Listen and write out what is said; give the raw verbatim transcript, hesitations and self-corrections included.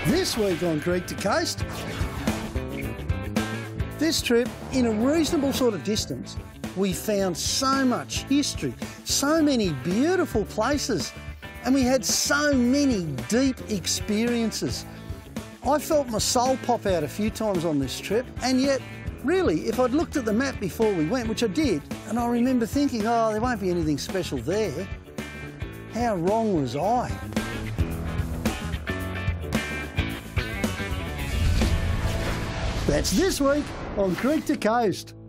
This week on Creek to Coast, this trip, in a reasonable sort of distance, we found so much history, so many beautiful places, and we had so many deep experiences. I felt my soul pop out a few times on this trip, and yet, really, if I'd looked at the map before we went, which I did, and I remember thinking, oh, there won't be anything special there, how wrong was I? That's this week on Creek to Coast.